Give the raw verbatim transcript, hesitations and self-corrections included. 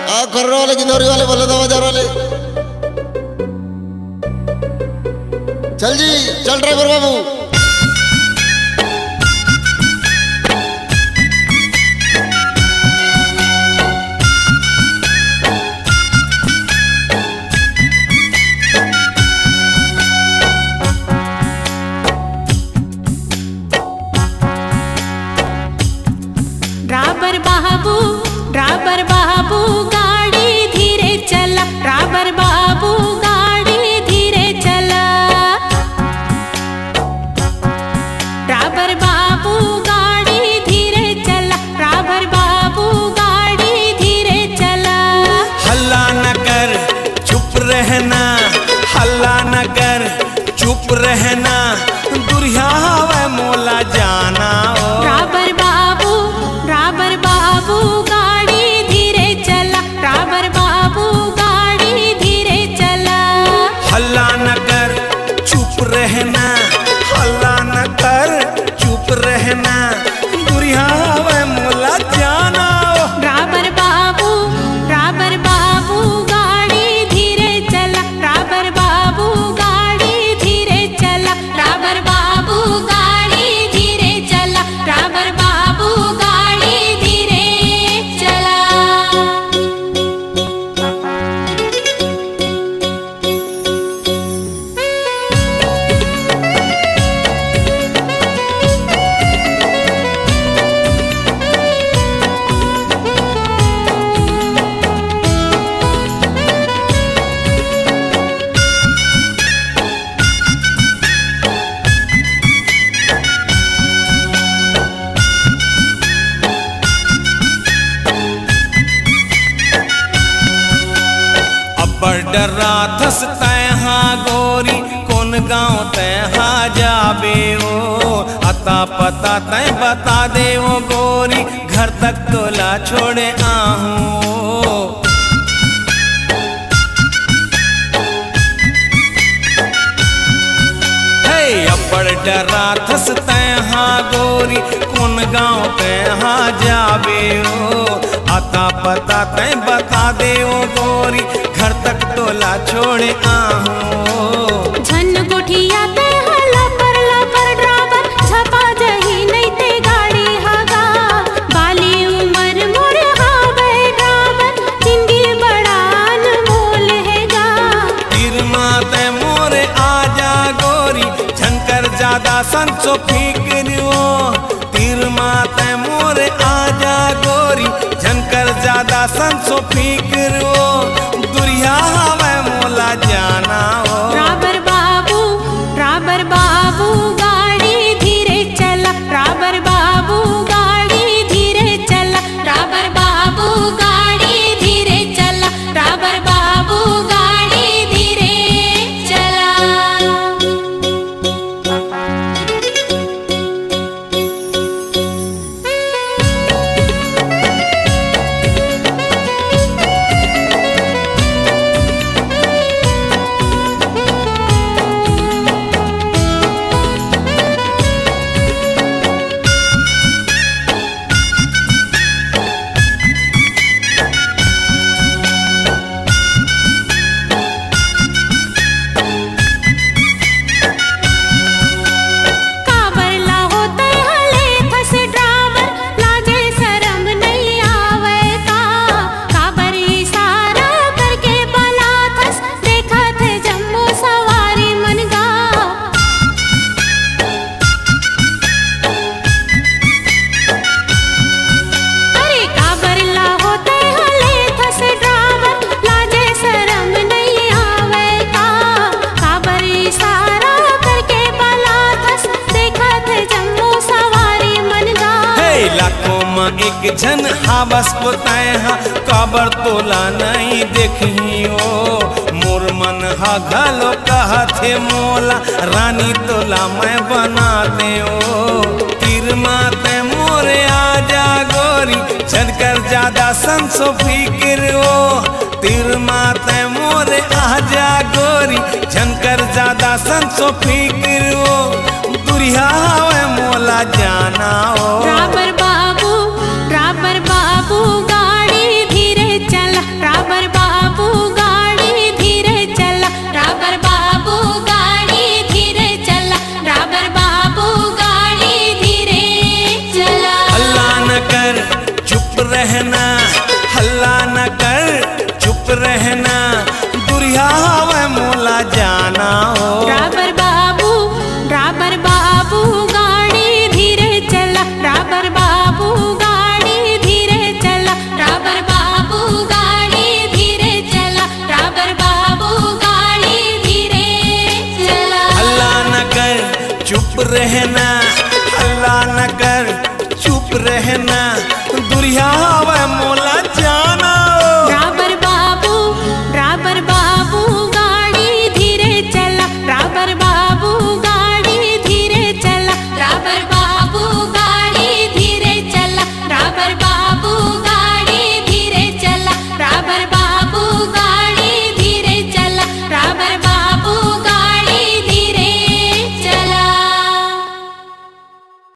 आ खर्रा वाले गिंदौरी वाले बोले दो बाजार वाले। चल जी चल ड्राइवर बाबू। ड्राइवर बाबू ड्राइवर बाबू गाड़ी धीरे चला, ड्राइवर बाबू गाड़ी धीरे चला, ड्राइवर बाबू गाड़ी धीरे चला, ड्राइवर बाबू गाड़ी धीरे चला। हल्ला न कर चुप रहना, हल्ला न कर चुप रहना, दुरिया वे मोला जाना ओ। ड्राइवर बाबू ड्राइवर बाबू गाड़ी धीरे चला, ड्राइवर बाबू गाड़ी धीरे चला। हल्ला न कर चुप रहना, हल्ला न कर चुप रहना, दुरिया वे मोला जाना ओ। ड्राइवर बाबू ड्राइवर बाबू गाड़ी धीरे चला, ड्राइवर बाबू गाड़ी धीरे चला, ड्राइवर बाबू गाड़ी धीरे चला, ड्राइवर बाबू गाड़ी धीरे चला। अब्बर डरा थस तैहा गोरी, कौन गाँव तैहा जाबे ओ। अता पता तय बता दे ओ गोरी, घर तक तोला छोड़े आहूं। हे अब्बर डरा थस तैहा गोरी, कौन गाँव तैहा जाबे ओ। अता पता तय बता दे ओ गोरी, घर तक तोला छोड़े आहूं। झन गोठिया ते हला पर ला पर ड्राइवर छपा जही नहीं ते गाड़ी हगा। बाली उमर मोर हावे ड्राइवर, जिंदगी बड़ा अनमोल हैगा। तीर माते मोरे आजा गोरी, झनकर ज्यादा संसो फिक्रियो। तीर माते मोरे आजा गोरी, झनकर ज्यादा संसो फिक्रियो, दुरिया हवे मोला जाना ओ। ड्राइवर बाबू ड्राइवर बाबू गाड़ी धीरे चला, ड्राइवर बाबू गाड़ी धीरे चला, ड्राइवर बाबू गाड़ी धीरे चला, ड्राइवर बाबू गाड़ी धीरे चला। काबर ला होते हले फस ड्राइवर, लाजे शर्म नहीं आवे का। काबर इशारा करके बला थस, देखा थे जम्मू सवारी मनगा। अरे काबर ला होते हले फस ड्राइवर, लाजे शर्म नहीं आवे का। काबर इशारा करके बला थस, देखा थे जम्मू सवारी मनगा। हे लाखों में एक जन हावस बताए हा, काबर तोला नहीं देखी ओ। मोर मन हा घलो कहा थे मोला, रानी तोला मैं बना दे ओ। तीर माते मोरे आजा गोरी, झनकर ज्यादा संसो फिक्र ओ। तीर माते मोरे आजा गोरी, झनकर ज्यादा संसो फिक्र ओ, दुरिया वे मोला जाना ओ। ड्राइवर बाबू ड्राइवर बाबू गाड़ी धीरे चला, रहना, हल्ला न कर चुप रहना।